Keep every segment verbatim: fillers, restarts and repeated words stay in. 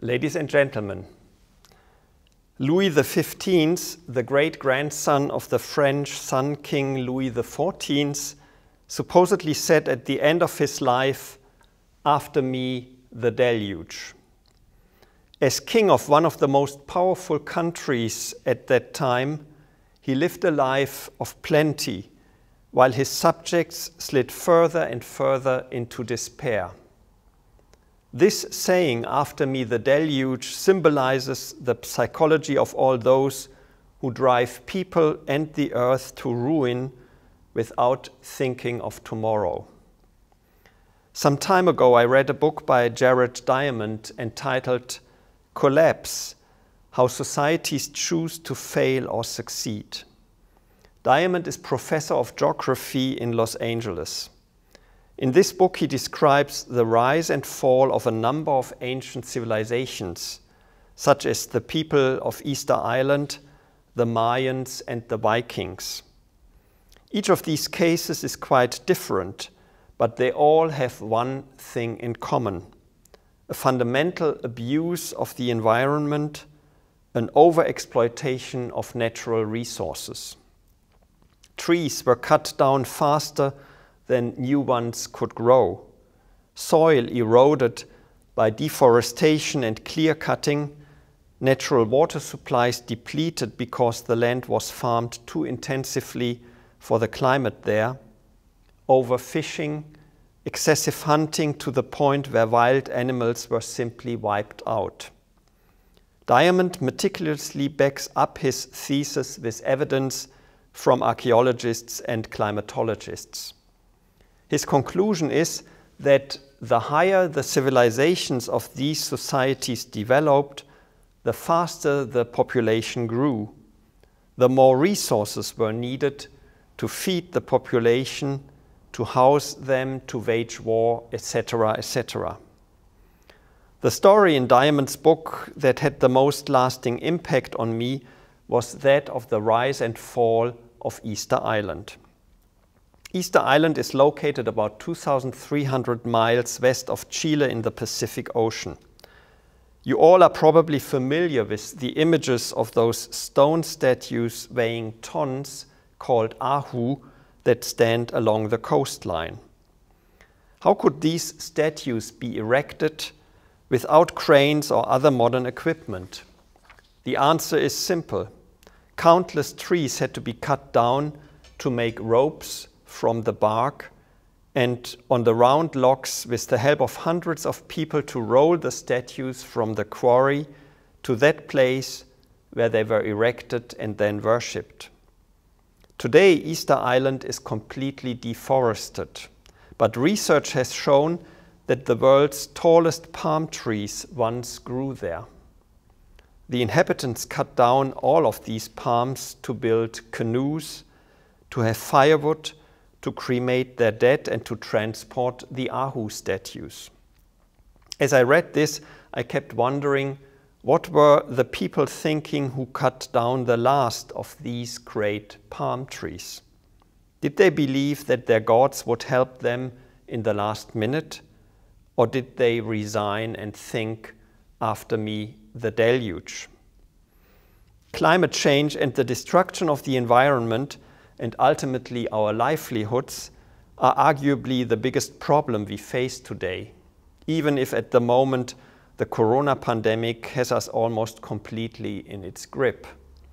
Ladies and gentlemen, Louis the fifteenth, the great-grandson of the French Sun King Louis the fourteenth, supposedly said at the end of his life, "After me, the deluge." As king of one of the most powerful countries at that time, he lived a life of plenty, while his subjects slid further and further into despair. This saying, "After me the deluge," symbolizes the psychology of all those who drive people and the earth to ruin without thinking of tomorrow. Some time ago, I read a book by Jared Diamond entitled "Collapse: How Societies Choose to Fail or Succeed." Diamond is professor of geography in Los Angeles. In this book, he describes the rise and fall of a number of ancient civilizations, such as the people of Easter Island, the Mayans, and the Vikings. Each of these cases is quite different, but they all have one thing in common: a fundamental abuse of the environment, an overexploitation of natural resources. Trees were cut down faster than new ones could grow. Soil eroded by deforestation and clear-cutting. Natural water supplies depleted because the land was farmed too intensively for the climate there. Overfishing, excessive hunting to the point where wild animals were simply wiped out. Diamond meticulously backs up his thesis with evidence from archaeologists and climatologists. His conclusion is that the higher the civilizations of these societies developed, the faster the population grew. The more resources were needed to feed the population, to house them, to wage war, et cetera, et cetera. The story in Diamond's book that had the most lasting impact on me was that of the rise and fall of Easter Island. Easter Island is located about two thousand three hundred miles west of Chile in the Pacific Ocean. You all are probably familiar with the images of those stone statues weighing tons called ahu that stand along the coastline. How could these statues be erected without cranes or other modern equipment? The answer is simple. Countless trees had to be cut down to make ropes from the bark, and on the round logs, with the help of hundreds of people, to roll the statues from the quarry to that place where they were erected and then worshipped. Today, Easter Island is completely deforested, but research has shown that the world's tallest palm trees once grew there. The inhabitants cut down all of these palms to build canoes, to have firewood, to cremate their dead, and to transport the ahu statues. As I read this, I kept wondering, what were the people thinking who cut down the last of these great palm trees? Did they believe that their gods would help them in the last minute? Or did they resign and think, "After me, the deluge"? Climate change and the destruction of the environment, and ultimately our livelihoods, are arguably the biggest problem we face today, even if at the moment the corona pandemic has us almost completely in its grip.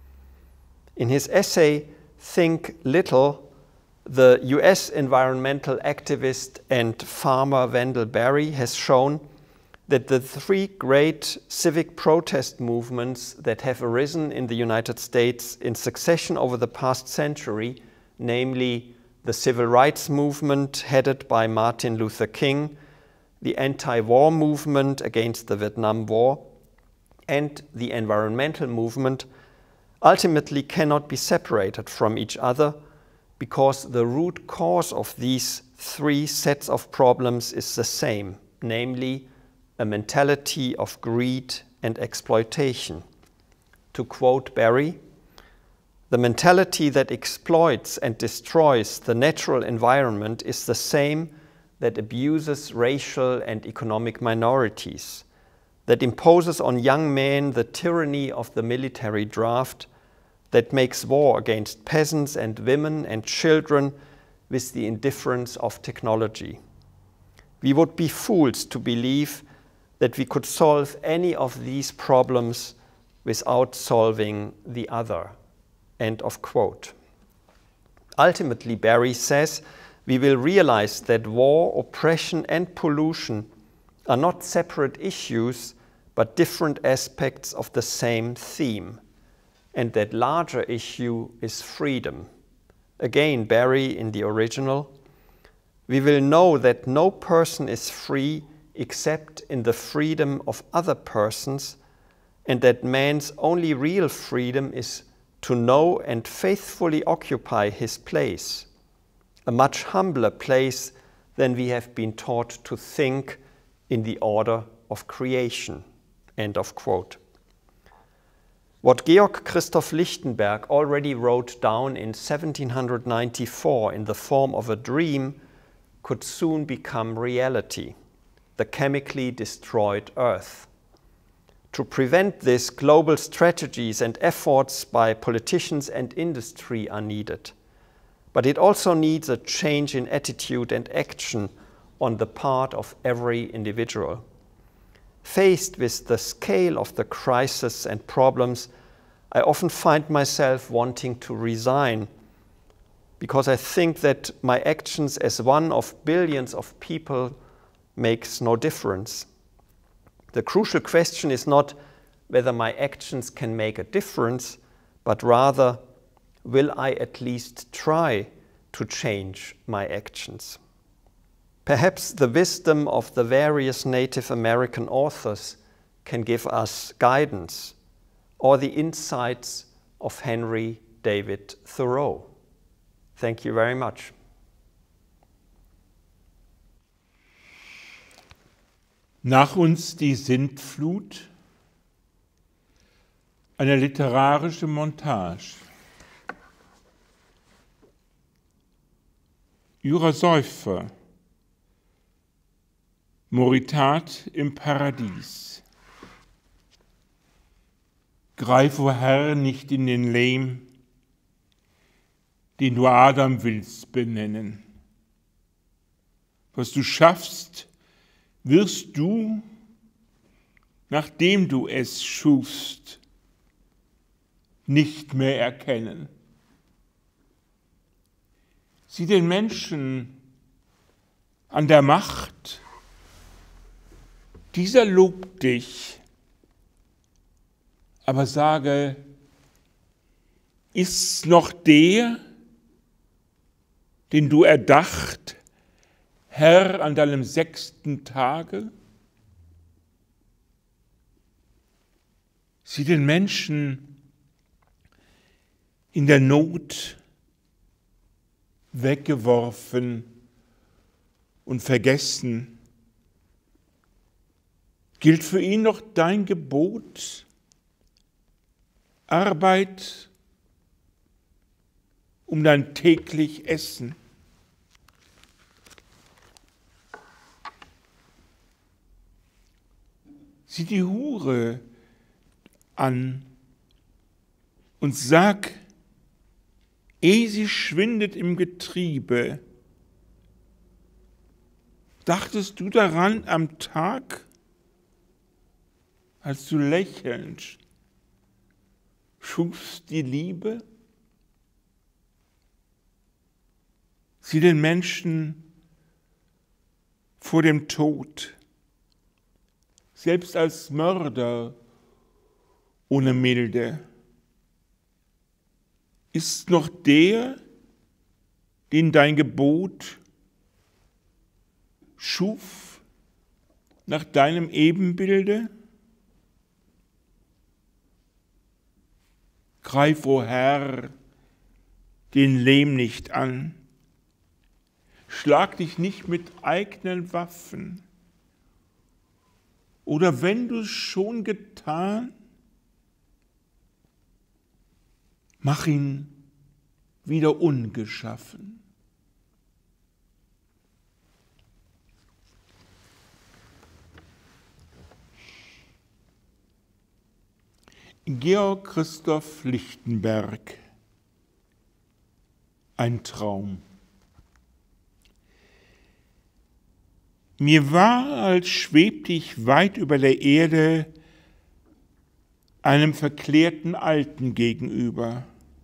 In his essay, "Think Little," the U S environmental activist and farmer Wendell Berry has shown that the three great civic protest movements that have arisen in the United States in succession over the past century, namely the civil rights movement headed by Martin Luther King, the anti-war movement against the Vietnam War, and the environmental movement, ultimately cannot be separated from each other, because the root cause of these three sets of problems is the same, namely a mentality of greed and exploitation. To quote Berry, "The mentality that exploits and destroys the natural environment is the same that abuses racial and economic minorities. that imposes on young men the tyranny of the military draft, that makes war against peasants and women and children with the indifference of technology. We would be fools to believe that we could solve any of these problems without solving the other." End of quote. Ultimately, Barry says, we will realize that war, oppression, and pollution are not separate issues, but different aspects of the same theme, and that larger issue is freedom. Again, Barry in the original, "We will know that no person is free except in the freedom of other persons, and that man's only real freedom is to know and faithfully occupy his place, a much humbler place than we have been taught to think in the order of creation." End of quote. What Georg Christoph Lichtenberg already wrote down in seventeen ninety-four in the form of a dream could soon become reality: the chemically destroyed Earth. To prevent this, global strategies and efforts by politicians and industry are needed. But it also needs a change in attitude and action on the part of every individual. Faced with the scale of the crisis and problems, I often find myself wanting to resign, because I think that my actions as one of billions of people makes no difference. The crucial question is not whether my actions can make a difference, but rather, will I at least try to change my actions? Perhaps the wisdom of the various Native American authors can give us guidance, or the insights of Henry David Thoreau. Thank you very much. Nach uns die Sintflut, eine literarische Montage. Jura Säufer, Moritat im Paradies. Greif, o Herr, nicht in den Lehm, den du Adam willst benennen. Was du schaffst, wirst du, nachdem du es schufst, nicht mehr erkennen. Sieh den Menschen an der Macht, dieser lobt dich, aber sage, ist's noch der, den du erdacht, Herr, an deinem sechsten Tage? Sieh den Menschen in der Not, weggeworfen und vergessen. Gilt für ihn noch dein Gebot? Arbeit um dein täglich Essen. Sieh die Hure an und sag, ehe sie schwindet im Getriebe, dachtest du daran am Tag, als du lächelnd schufst die Liebe? Sieh den Menschen vor dem Tod, selbst als Mörder ohne Milde. Ist noch der, den dein Gebot schuf, nach deinem Ebenbilde? Greif, o Herr, den Lehm nicht an. Schlag dich nicht mit eigenen Waffen. Oder wenn du es schon getan, mach ihn wieder ungeschaffen. Georg Christoph Lichtenberg. Ein Traum. Mir war, als schwebte ich weit über der Erde einem verklärten Alten gegenüber.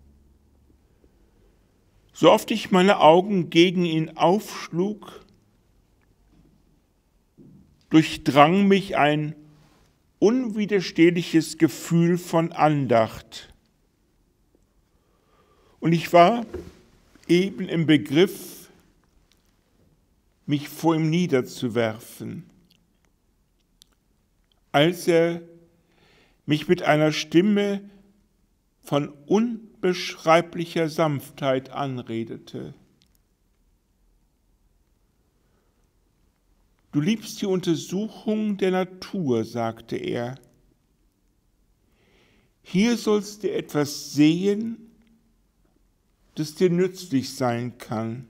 So oft ich meine Augen gegen ihn aufschlug, durchdrang mich ein unwiderstehliches Gefühl von Andacht. Und ich war eben im Begriff, mich vor ihm niederzuwerfen, als er mich mit einer Stimme von unbeschreiblicher Sanftheit anredete. Du liebst die Untersuchung der Natur, sagte er. Hier sollst du etwas sehen, das dir nützlich sein kann.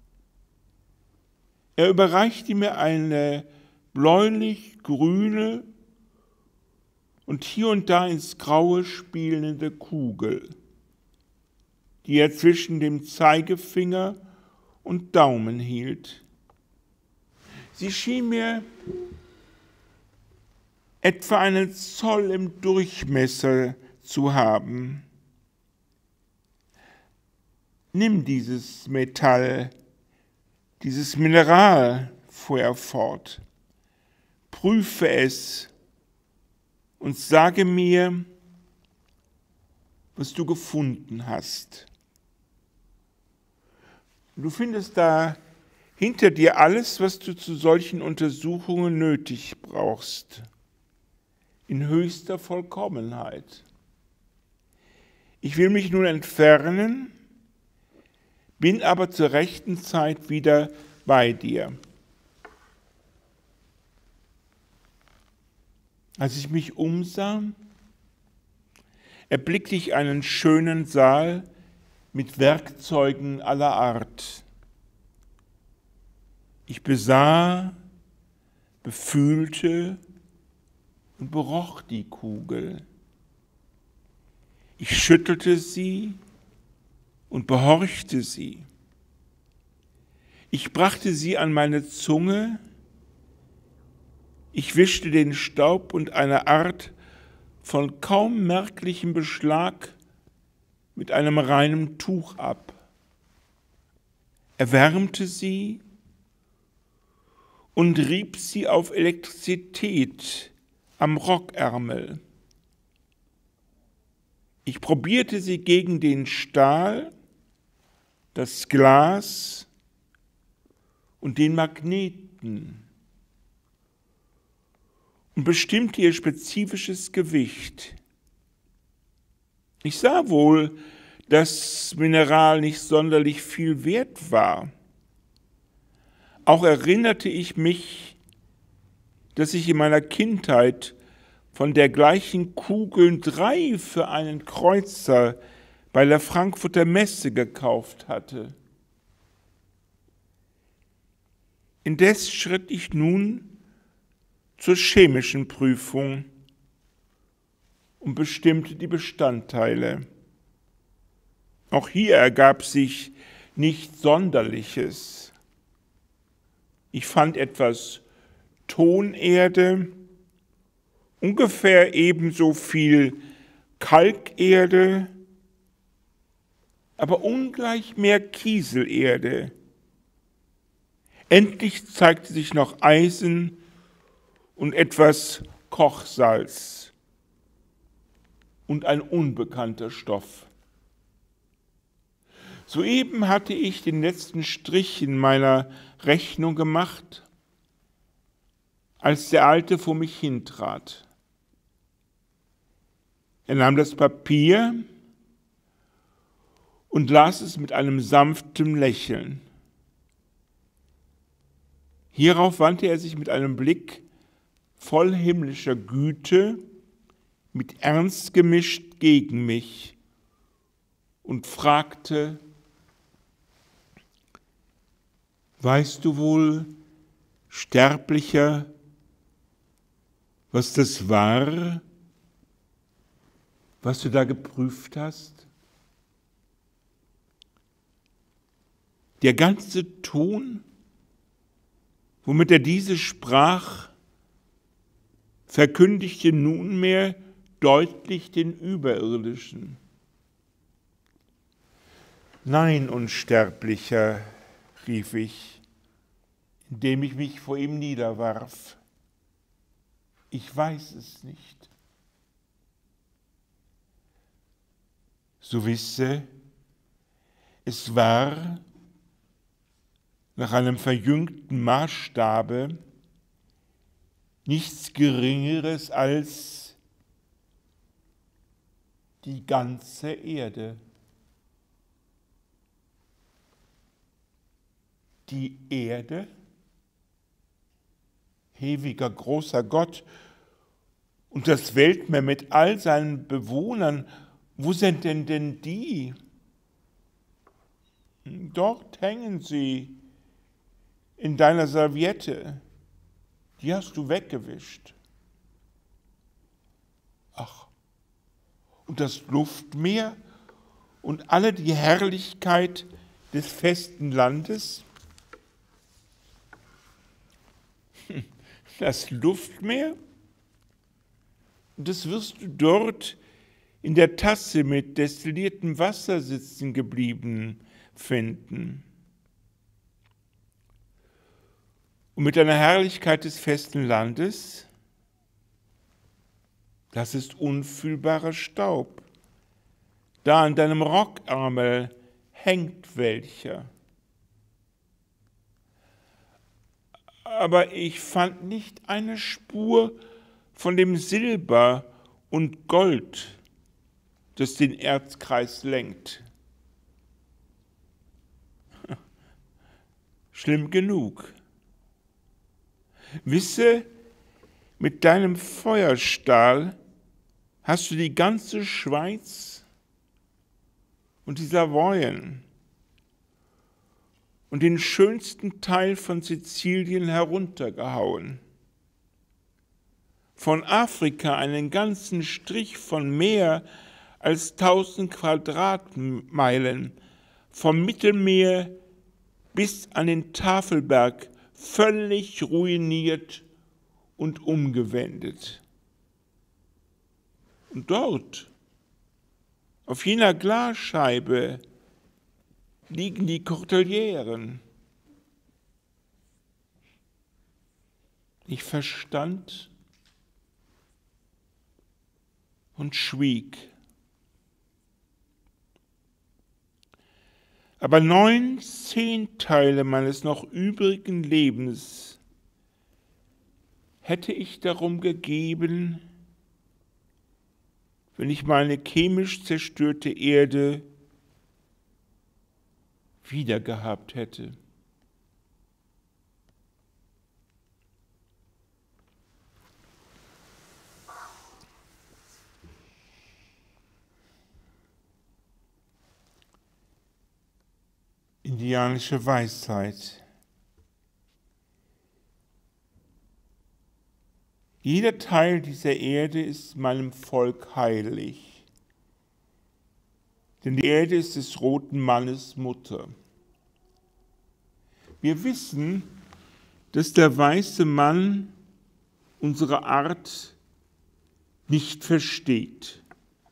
Er überreichte mir eine bläulich-grüne und hier und da ins Graue spielende Kugel, die er zwischen dem Zeigefinger und Daumen hielt. Sie schien mir etwa einen Zoll im Durchmesser zu haben. Nimm dieses Metall, dieses Mineral, fuhr er fort, prüfe es und sage mir, was du gefunden hast. Du findest da hinter dir alles, was du zu solchen Untersuchungen nötig brauchst, in höchster Vollkommenheit. Ich will mich nun entfernen, bin aber zur rechten Zeit wieder bei dir. Als ich mich umsah, erblickte ich einen schönen Saal mit Werkzeugen aller Art. Ich besah, befühlte und beroch die Kugel. Ich schüttelte sie und behorchte sie. Ich brachte sie an meine Zunge, ich wischte den Staub und eine Art von kaum merklichem Beschlag mit einem reinen Tuch ab, erwärmte sie und rieb sie auf Elektrizität am Rockärmel. Ich probierte sie gegen den Stahl, das Glas und den Magneten und bestimmte ihr spezifisches Gewicht. Ich sah wohl, dass Mineral nicht sonderlich viel wert war. Auch erinnerte ich mich, dass ich in meiner Kindheit von dergleichen Kugeln drei für einen Kreuzer bei der Frankfurter Messe gekauft hatte. Indes schritt ich nun zur chemischen Prüfung und bestimmte die Bestandteile. Auch hier ergab sich nichts Sonderliches. Ich fand etwas Tonerde, ungefähr ebenso viel Kalkerde, aber ungleich mehr Kieselerde. Endlich zeigte sich noch Eisen und etwas Kochsalz und ein unbekannter Stoff. Soeben hatte ich den letzten Strich in meiner Rechnung gemacht, als der Alte vor mich hintrat. Er nahm das Papier und las es mit einem sanften Lächeln. Hierauf wandte er sich mit einem Blick voll himmlischer Güte, mit Ernst gemischt gegen mich und fragte: Weißt du wohl, Sterblicher, was das war, was du da geprüft hast? Der ganze Ton, womit er diese sprach, verkündigte nunmehr deutlich den Überirdischen. Nein, Unsterblicher, rief ich, indem ich mich vor ihm niederwarf. Ich weiß es nicht. So wisse, es war nach einem verjüngten Maßstabe nichts Geringeres als die ganze Erde. Die Erde? Ewiger, großer Gott, und das Weltmeer mit all seinen Bewohnern, wo sind denn denn die? Dort hängen sie in deiner Serviette. Die hast du weggewischt. Ach, und das Luftmeer und alle die Herrlichkeit des festen Landes? Das Luftmeer? Das wirst du dort in der Tasse mit destilliertem Wasser sitzen geblieben finden. Und mit deiner Herrlichkeit des festen Landes, das ist unfühlbarer Staub. Da an deinem Rockärmel hängt welcher. Aber ich fand nicht eine Spur von dem Silber und Gold, das den Erdkreis lenkt. Schlimm genug. Wisse, mit deinem Feuerstahl hast du die ganze Schweiz und die Savoyen und den schönsten Teil von Sizilien heruntergehauen. Von Afrika einen ganzen Strich von mehr als tausend Quadratmeilen, vom Mittelmeer bis an den Tafelberg, völlig ruiniert und umgewendet. Und dort, auf jener Glasscheibe, liegen die Cordilleren. Ich verstand und schwieg. Aber neun Zehnteile meines noch übrigen Lebens hätte ich darum gegeben, wenn ich meine chemisch zerstörte Erde wiedergehabt hätte. Indianische Weisheit. Jeder Teil dieser Erde ist meinem Volk heilig, denn die Erde ist des roten Mannes Mutter. Wir wissen, dass der weiße Mann unsere Art nicht versteht.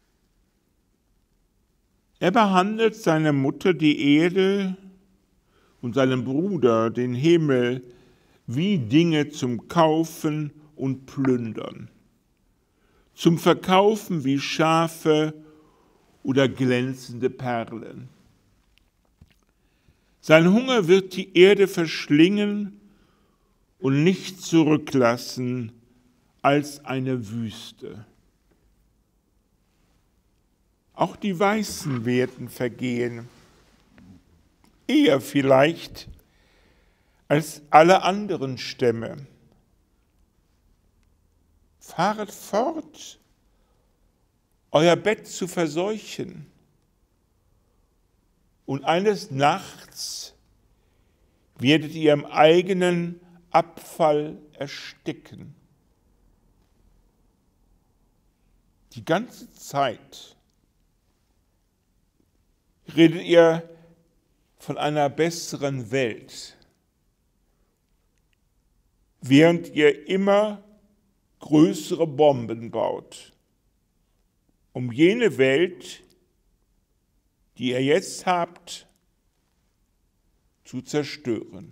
Er behandelt seine Mutter, die Erde, und seinen Bruder, den Himmel, wie Dinge zum Kaufen und Plündern, zum Verkaufen wie Schafe oder glänzende Perlen. Sein Hunger wird die Erde verschlingen und nicht zurücklassen als eine Wüste. Auch die Weißen werden vergehen, eher vielleicht als alle anderen Stämme. Fahret fort, euer Bett zu verseuchen, und eines Nachts werdet ihr im eigenen Abfall ersticken. Die ganze Zeit redet ihr von einer besseren Welt, während ihr immer größere Bomben baut, um jene Welt, die ihr jetzt habt, zu zerstören.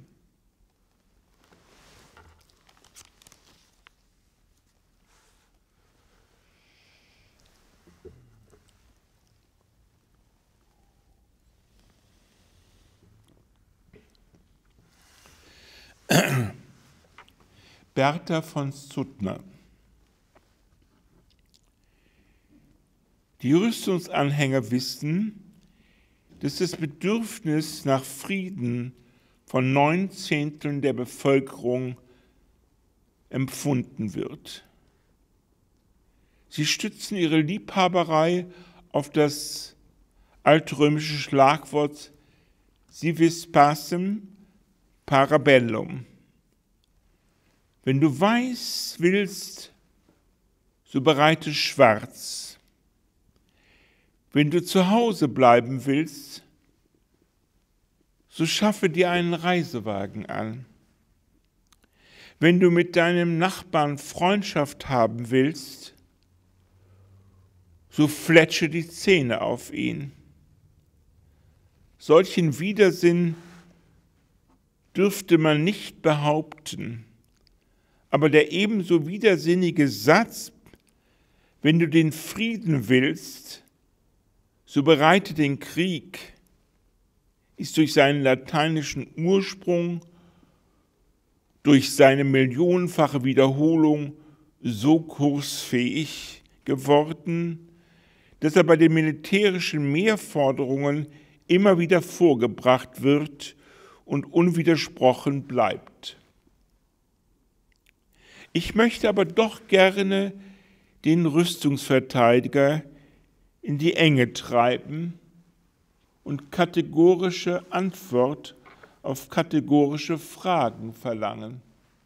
Bertha von Suttner. Die Rüstungsanhänger wissen, dass das Bedürfnis nach Frieden von neun Zehnteln der Bevölkerung empfunden wird. Sie stützen ihre Liebhaberei auf das altrömische Schlagwort civis pacem para bellum. Wenn du weiß willst, so bereite schwarz. Wenn du zu Hause bleiben willst, so schaffe dir einen Reisewagen an. Wenn du mit deinem Nachbarn Freundschaft haben willst, so fletsche die Zähne auf ihn. Solchen Widersinn dürfte man nicht behaupten, aber der ebenso widersinnige Satz, wenn du den Frieden willst, so bereite den Krieg, ist durch seinen lateinischen Ursprung, durch seine millionenfache Wiederholung so kursfähig geworden, dass er bei den militärischen Mehrforderungen immer wieder vorgebracht wird und unwidersprochen bleibt. Ich möchte aber doch gerne den Rüstungsverteidiger in die Enge treiben und kategorische Antwort auf kategorische Fragen verlangen.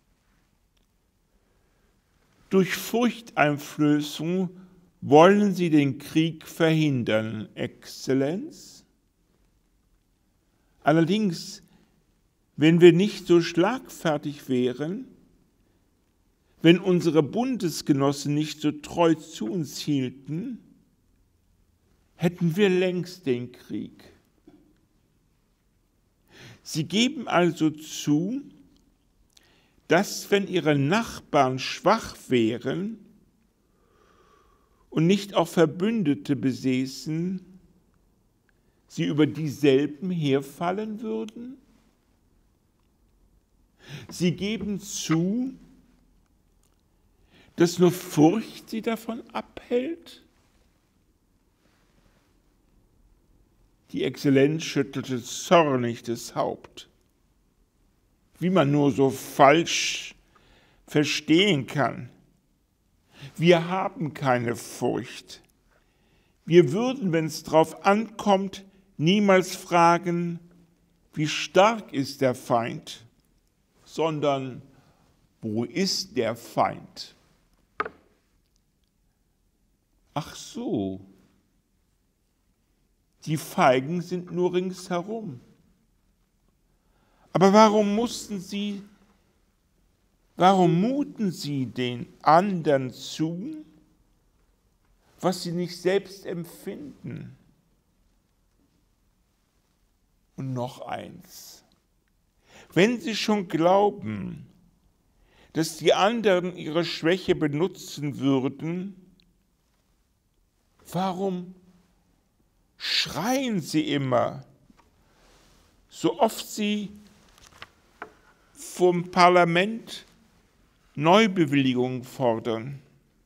Durch Furchteinflößung wollen Sie den Krieg verhindern, Exzellenz? Allerdings, wenn wir nicht so schlagfertig wären, wenn unsere Bundesgenossen nicht so treu zu uns hielten, hätten wir längst den Krieg. Sie geben also zu, dass, wenn ihre Nachbarn schwach wären und nicht auch Verbündete besäßen, sie über dieselben herfallen würden? Sie geben zu, dass nur Furcht sie davon abhält? Die Exzellenz schüttelte zornig das Haupt. Wie man nur so falsch verstehen kann. Wir haben keine Furcht. Wir würden, wenn es drauf ankommt, niemals fragen, wie stark ist der Feind, sondern wo ist der Feind? Ach so, die Feigen sind nur ringsherum. Aber warum mussten sie, warum muten sie den anderen zu, was sie nicht selbst empfinden? Und noch eins, wenn sie schon glauben, dass die anderen ihre Schwäche benutzen würden, warum schreien sie immer, so oft sie vom Parlament Neubewilligungen fordern,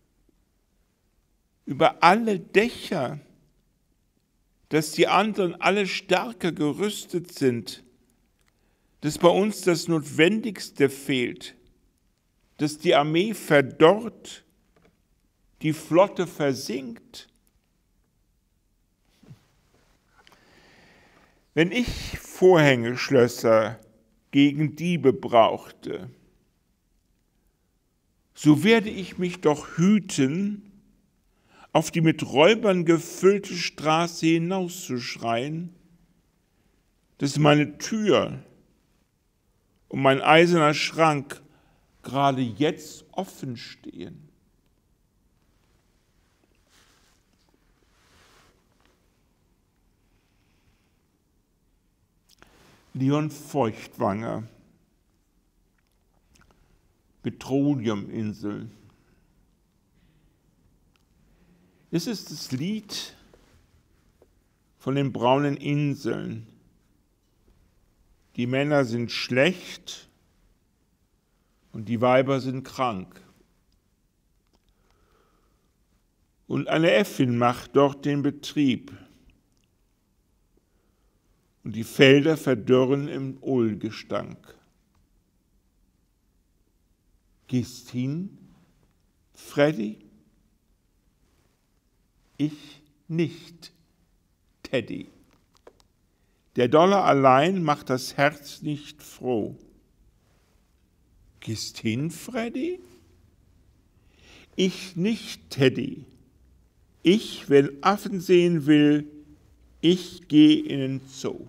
über alle Dächer, dass die anderen alle stärker gerüstet sind, dass bei uns das Notwendigste fehlt, dass die Armee verdorrt, die Flotte versinkt. Wenn ich Vorhängeschlösser gegen Diebe brauchte, so werde ich mich doch hüten, auf die mit Räubern gefüllte Straße hinauszuschreien, dass meine Tür und mein eiserner Schrank gerade jetzt offen stehen. Leon Feuchtwanger, Petroleuminsel. Es ist das Lied von den braunen Inseln. Die Männer sind schlecht und die Weiber sind krank. Und eine Äffin macht dort den Betrieb. Und die Felder verdörren im Ohlgestank. Gehst hin, Freddy? Ich nicht, Teddy. Der Dollar allein macht das Herz nicht froh. Gehst hin, Freddy? Ich nicht, Teddy. Ich, wenn Affen sehen will, ich gehe in den Zoo.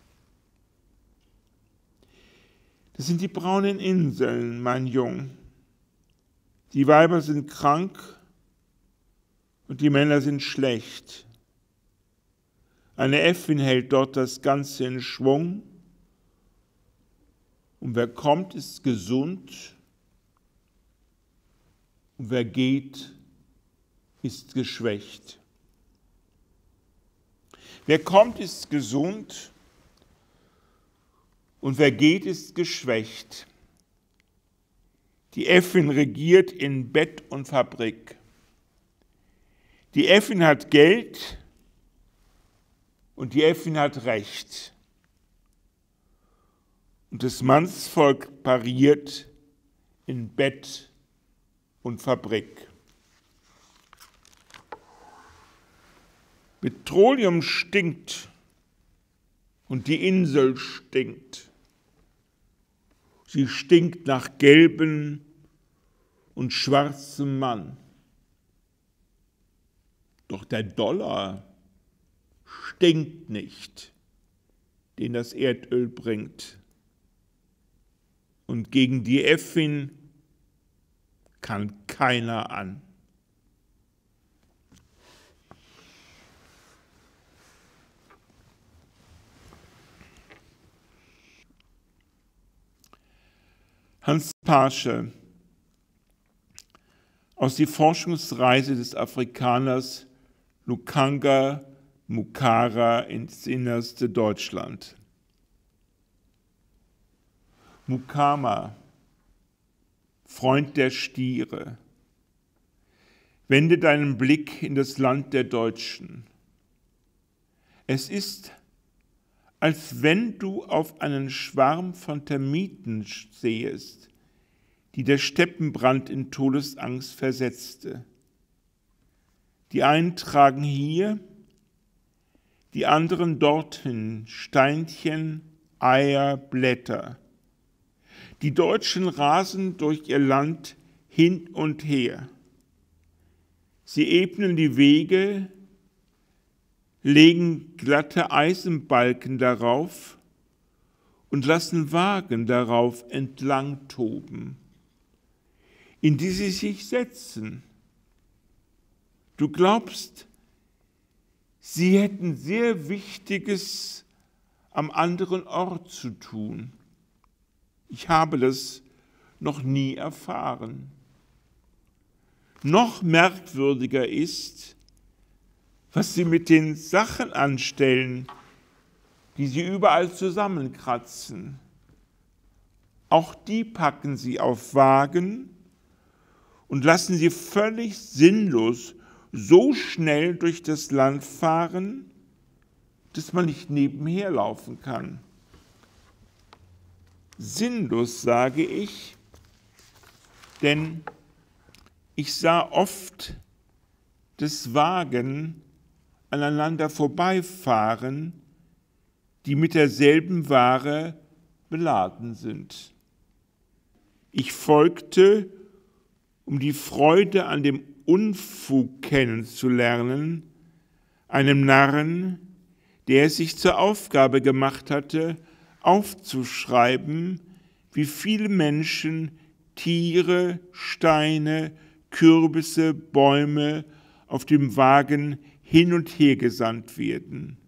Das sind die braunen Inseln, mein Jung. Die Weiber sind krank und die Männer sind schlecht. Eine Äffin hält dort das Ganze in Schwung. Und wer kommt, ist gesund. Und wer geht, ist geschwächt. Wer kommt, ist gesund. Und wer geht, ist geschwächt. Die Äffin regiert in Bett und Fabrik. Die Äffin hat Geld und die Äffin hat Recht. Und das Mannsvolk pariert in Bett und Fabrik. Petroleum stinkt und die Insel stinkt. Sie stinkt nach gelbem und schwarzem Mann. Doch der Dollar stinkt nicht, den das Erdöl bringt. Und gegen die Äffin kann keiner an. Hans Paasche aus die Forschungsreise des Afrikaners Lukanga Mukara ins innerste Deutschland. Mukama, Freund der Stiere, wende deinen Blick in das Land der Deutschen. Es ist, als wenn du auf einen Schwarm von Termiten sähest, die der Steppenbrand in Todesangst versetzte. Die einen tragen hier, die anderen dorthin Steinchen, Eier, Blätter. Die Deutschen rasen durch ihr Land hin und her. Sie ebnen die Wege, legen glatte Eisenbalken darauf und lassen Wagen darauf entlang toben, in die sie sich setzen. Du glaubst, sie hätten sehr Wichtiges am anderen Ort zu tun. Ich habe das noch nie erfahren. Noch merkwürdiger ist, was sie mit den Sachen anstellen, die sie überall zusammenkratzen. Auch die packen sie auf Wagen und lassen sie völlig sinnlos so schnell durch das Land fahren, dass man nicht nebenher laufen kann. Sinnlos, sage ich, denn ich sah oft das Wagen aneinander vorbeifahren, die mit derselben Ware beladen sind. Ich folgte um die Freude an dem Unfug kennenzulernen, einem Narren, der es sich zur Aufgabe gemacht hatte, aufzuschreiben, wie viele Menschen, Tiere, Steine, Kürbisse, Bäume auf dem Wagen hin und her gesandt werden.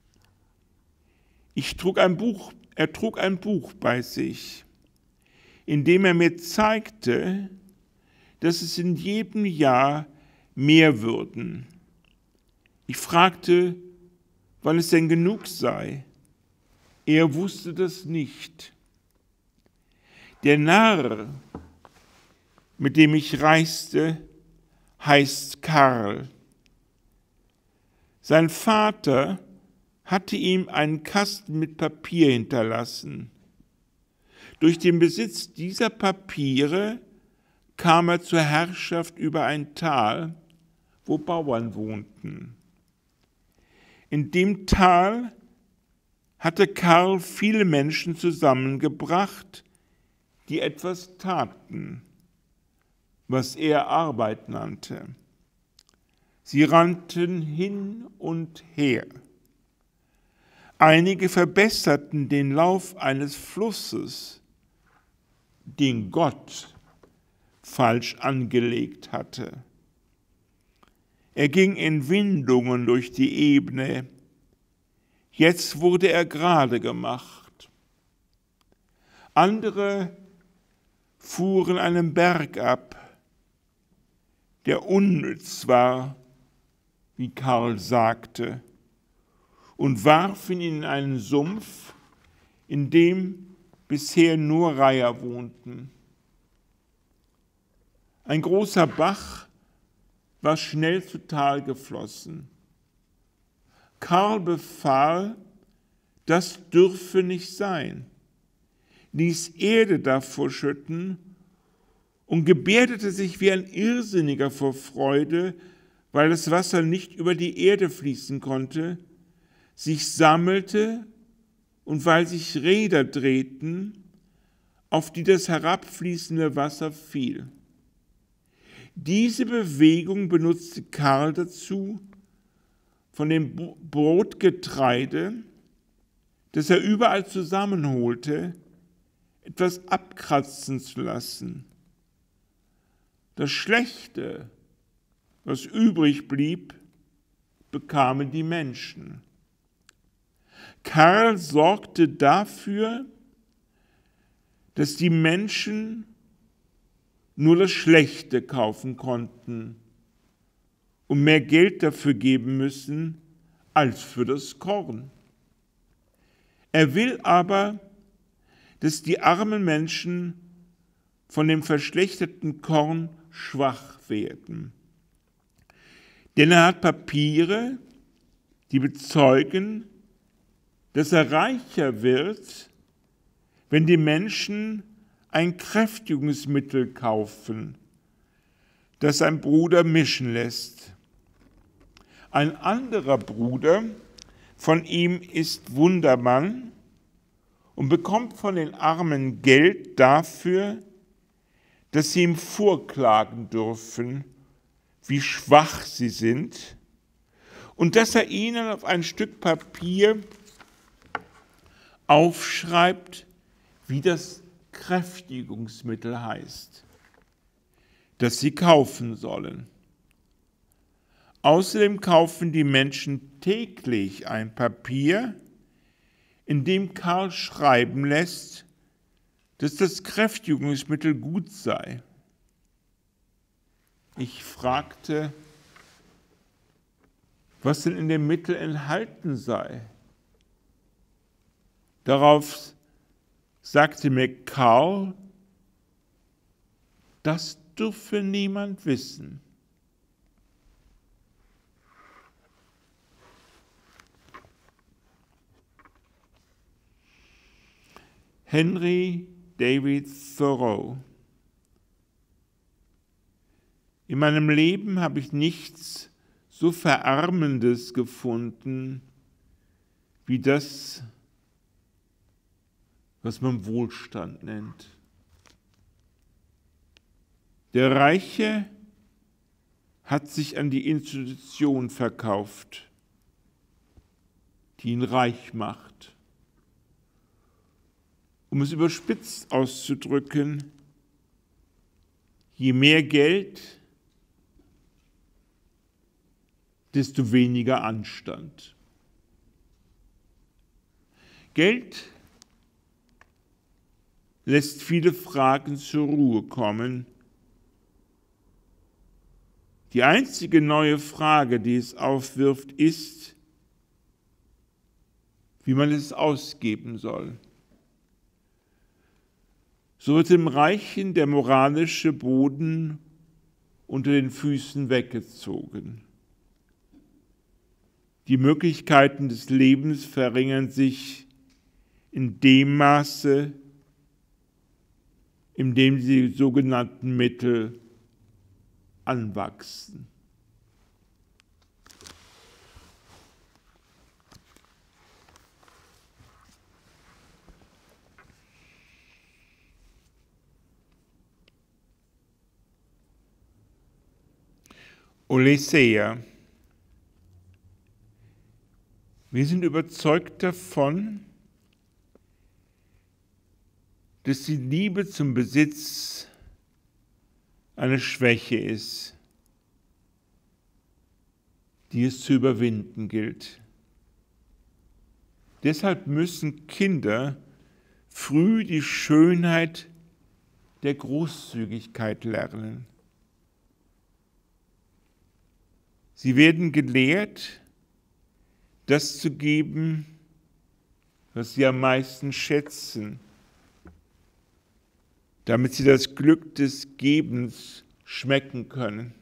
Ich trug ein Buch, er trug ein Buch bei sich, in dem er mir zeigte, dass es in jedem Jahr mehr würden. Ich fragte, wann es denn genug sei. Er wusste das nicht. Der Narr, mit dem ich reiste, heißt Karl. Sein Vater hatte ihm einen Kasten mit Papier hinterlassen. Durch den Besitz dieser Papiere kam er zur Herrschaft über ein Tal, wo Bauern wohnten. In dem Tal hatte Karl viele Menschen zusammengebracht, die etwas taten, was er Arbeit nannte. Sie rannten hin und her. Einige verbesserten den Lauf eines Flusses, den Gott falsch angelegt hatte. Er ging in Windungen durch die Ebene. Jetzt wurde er gerade gemacht. Andere fuhren einen Berg ab, der unnütz war, wie Karl sagte, und warfen ihn in einen Sumpf, in dem bisher nur Reiher wohnten. Ein großer Bach war schnell zu Tal geflossen. Karl befahl, das dürfe nicht sein, ließ Erde davor schütten und gebärdete sich wie ein Irrsinniger vor Freude, weil das Wasser nicht über die Erde fließen konnte, sich sammelte und weil sich Räder drehten, auf die das herabfließende Wasser fiel. Diese Bewegung benutzte Karl dazu, von dem Brotgetreide, das er überall zusammenholte, etwas abkratzen zu lassen. Das Schlechte, was übrig blieb, bekamen die Menschen. Karl sorgte dafür, dass die Menschen nur das Schlechte kaufen konnten und mehr Geld dafür geben müssen als für das Korn. Er will aber, dass die armen Menschen von dem verschlechterten Korn schwach werden. Denn er hat Papiere, die bezeugen, dass er reicher wird, wenn die Menschen ein Kräftigungsmittel kaufen, das ein Bruder mischen lässt. Ein anderer Bruder von ihm ist Wundermann und bekommt von den Armen Geld dafür, dass sie ihm vorklagen dürfen, wie schwach sie sind, und dass er ihnen auf ein Stück Papier aufschreibt, wie das Kräftigungsmittel heißt, das sie kaufen sollen. Außerdem kaufen die Menschen täglich ein Papier, in dem Karl schreiben lässt, dass das Kräftigungsmittel gut sei. Ich fragte, was denn in dem Mittel enthalten sei. Darauf sagte mir Karl, das dürfe niemand wissen. Henry David Thoreau. In meinem Leben habe ich nichts so Verarmendes gefunden, wie das, was man Wohlstand nennt. Der Reiche hat sich an die Institution verkauft, die ihn reich macht. Um es überspitzt auszudrücken, je mehr Geld, desto weniger Anstand. Geld lässt viele Fragen zur Ruhe kommen. Die einzige neue Frage, die es aufwirft, ist, wie man es ausgeben soll. So wird dem Reichen der moralische Boden unter den Füßen weggezogen. Die Möglichkeiten des Lebens verringern sich in dem Maße, in dem die sogenannten Mittel anwachsen. Oleseia. Wir sind überzeugt davon, dass die Liebe zum Besitz eine Schwäche ist, die es zu überwinden gilt. Deshalb müssen Kinder früh die Schönheit der Großzügigkeit lernen. Sie werden gelehrt, das zu geben, was sie am meisten schätzen, damit sie das Glück des Gebens schmecken können.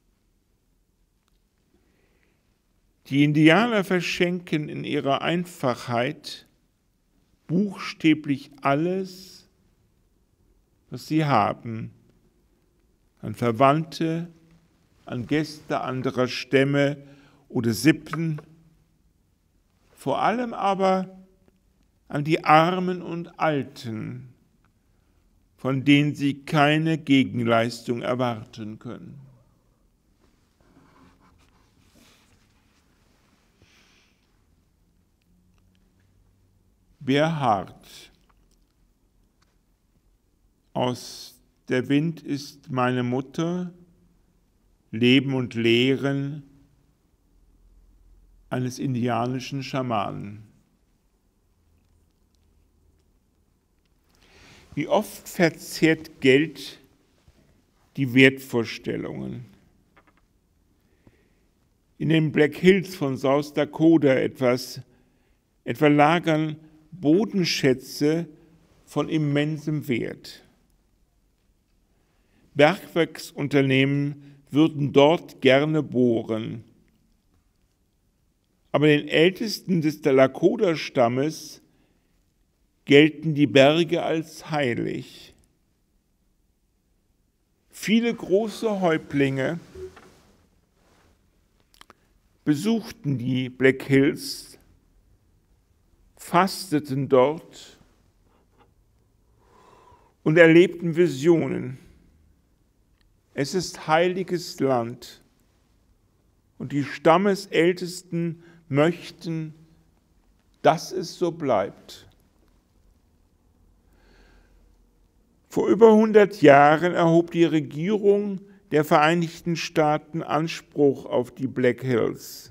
Die Indianer verschenken in ihrer Einfachheit buchstäblich alles, was sie haben, an Verwandte, an Gäste anderer Stämme oder Sippen, vor allem aber an die Armen und Alten, von denen sie keine Gegenleistung erwarten können. Berhard aus Der Wind ist meine Mutter, Leben und Lehren eines indianischen Schamanen. Wie oft verzerrt Geld die Wertvorstellungen? In den Black Hills von South Dakota etwas, etwa lagern Bodenschätze von immensem Wert. Bergwerksunternehmen würden dort gerne bohren. Aber den Ältesten des Lakota-Stammes gelten die Berge als heilig. Viele große Häuptlinge besuchten die Black Hills, fasteten dort und erlebten Visionen. Es ist heiliges Land und die Stammesältesten möchten, dass es so bleibt. Vor über hundert Jahren erhob die Regierung der Vereinigten Staaten Anspruch auf die Black Hills.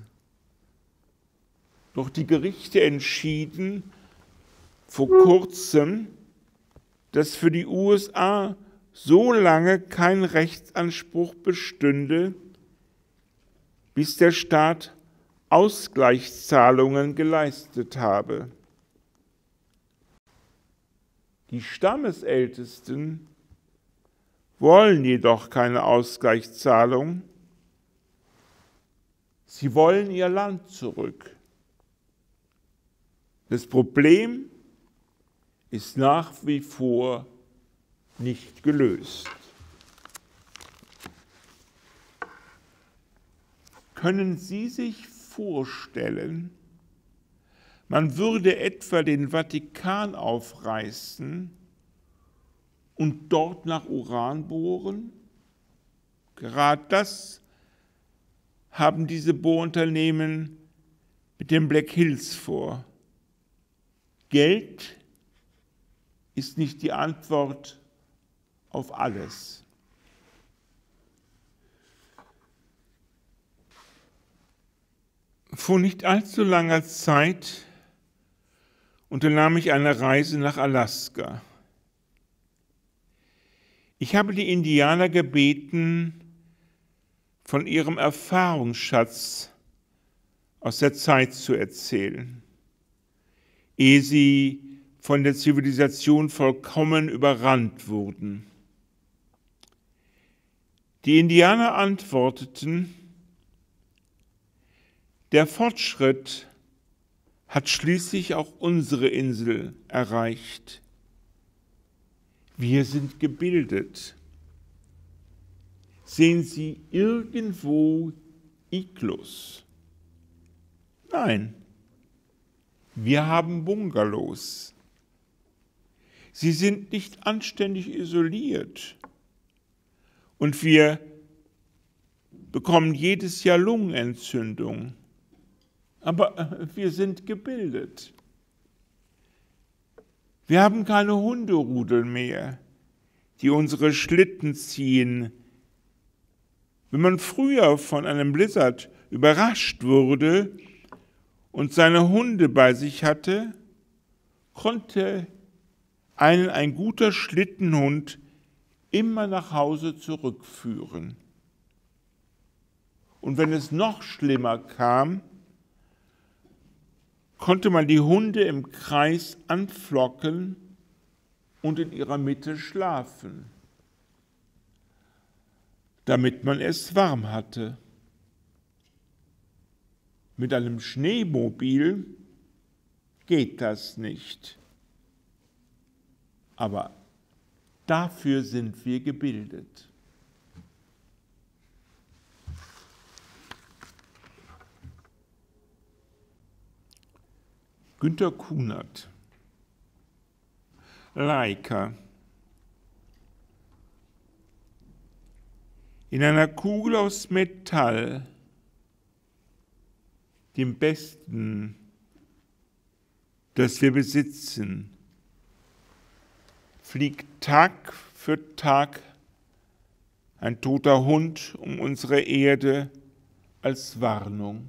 Doch die Gerichte entschieden vor kurzem, dass für die U S A so lange kein Rechtsanspruch bestünde, bis der Staat Ausgleichszahlungen geleistet habe. Die Stammesältesten wollen jedoch keine Ausgleichszahlung. Sie wollen ihr Land zurück. Das Problem ist nach wie vor nicht gelöst. Können Sie sich vorstellen, man würde etwa den Vatikan aufreißen und dort nach Uran bohren? Gerade das haben diese Bohrunternehmen mit den Black Hills vor. Geld ist nicht die Antwort auf alles. Vor nicht allzu langer Zeit unternahm ich eine Reise nach Alaska. Ich habe die Indianer gebeten, von ihrem Erfahrungsschatz aus der Zeit zu erzählen, ehe sie von der Zivilisation vollkommen überrannt wurden. Die Indianer antworteten: Der Fortschritt hat schließlich auch unsere Insel erreicht. Wir sind gebildet. Sehen Sie irgendwo Iglus? Nein, wir haben Bungalows. Sie sind nicht anständig isoliert. Und wir bekommen jedes Jahr Lungenentzündung. Aber wir sind gebildet. Wir haben keine Hunderudel mehr, die unsere Schlitten ziehen. Wenn man früher von einem Blizzard überrascht wurde und seine Hunde bei sich hatte, konnte einen ein guter Schlittenhund immer nach Hause zurückführen. Und wenn es noch schlimmer kam, konnte man die Hunde im Kreis anflocken und in ihrer Mitte schlafen, damit man es warm hatte. Mit einem Schneemobil geht das nicht. Aber dafür sind wir gebildet. Günter Kunert, Leica. In einer Kugel aus Metall, dem Besten, das wir besitzen, fliegt Tag für Tag ein toter Hund um unsere Erde als Warnung.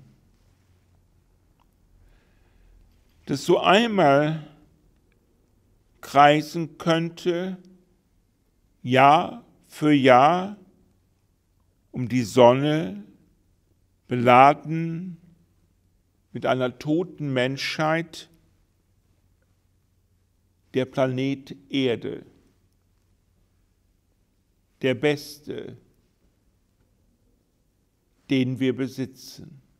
Das so einmal kreisen könnte, Jahr für Jahr, um die Sonne, beladen mit einer toten Menschheit, der Planet Erde, der beste, den wir besitzen.